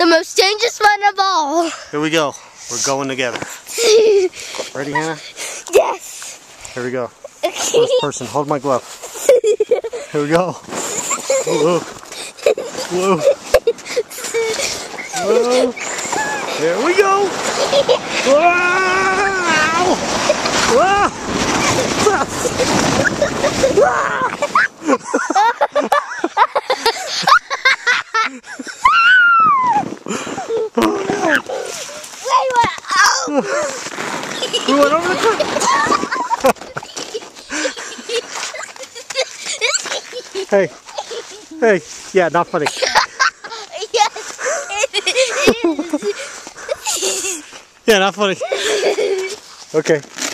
The most dangerous one of all. Here we go. We're going together. Ready, Hannah? Yes. Here we go. First person, hold my glove. Here we go. Whoa. Whoa. Whoa. There we go. Wow. Wow. We went over the cliff. Hey, hey, yeah, not funny. Yes, it is. Yeah, not funny. Okay.